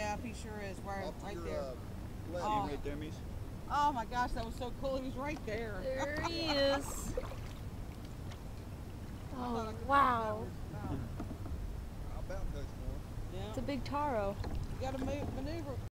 Yep, he sure is. Right there. Left. Oh. Right there, Mies. Oh my gosh, that was so cool. He was right there. There he is. Oh, wow. I'll bounce touch more. Yeah. It's a big taro. You got to maneuver